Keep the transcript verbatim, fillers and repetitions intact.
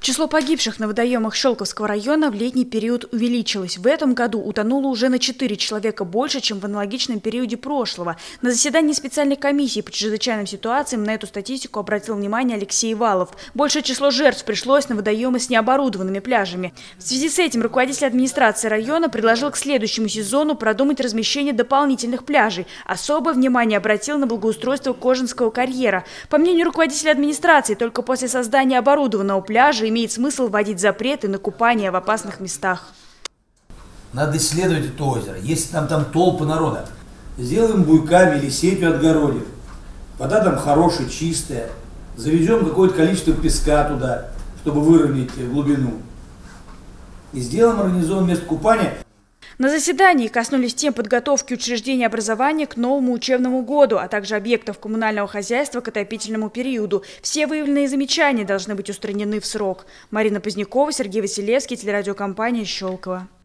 Число погибших на водоемах Щелковского района в летний период увеличилось. В этом году утонуло уже на четыре человека больше, чем в аналогичном периоде прошлого. На заседании специальной комиссии по чрезвычайным ситуациям на эту статистику обратил внимание Алексей Валов. Большее число жертв пришлось на водоемы с необорудованными пляжами. В связи с этим руководитель администрации района предложил к следующему сезону продумать размещение дополнительных пляжей. Особое внимание обратил на благоустройство Кожинского карьера. По мнению руководителя администрации, только после создания оборудованного пляжа имеет смысл вводить запреты на купание в опасных местах. Надо исследовать это озеро. Если там, там толпы народа, сделаем буйками или сетью отгородим. Вода там хорошая, чистая. Завезем какое-то количество песка туда, чтобы выровнять глубину. И сделаем организованное место купания. На заседании коснулись тем подготовки учреждений образования к новому учебному году, а также объектов коммунального хозяйства к отопительному периоду. Все выявленные замечания должны быть устранены в срок. Марина Позднякова, Сергей Василевский, телерадиокомпания «Щелково».